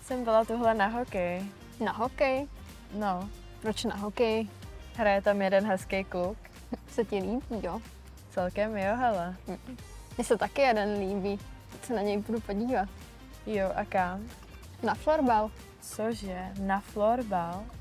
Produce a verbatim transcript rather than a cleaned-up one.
jsem byla tuhle na hokej. Na hokej? No, Proč na hokej? hraje tam jeden hezký kluk. Se ti líbí, jo? Celkem jo, hele. Mně se taky jeden líbí. Teď se na něj budu podívat. Jo, a kam? Na florbal. Cože? Na florbal?